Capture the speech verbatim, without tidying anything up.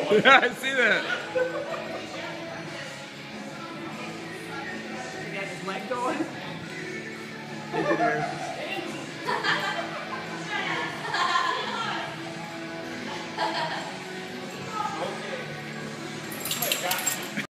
Yeah, I see that. He got his leg going. Engineer.